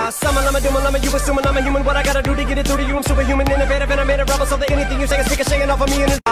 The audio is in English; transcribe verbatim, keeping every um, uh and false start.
my summer, I'm a doom, I'm a you assuming I'm a human. What I gotta do to get it through to you? I'm superhuman, innovative, and I made a rebel, so that anything you say is ricocheting off of me and it's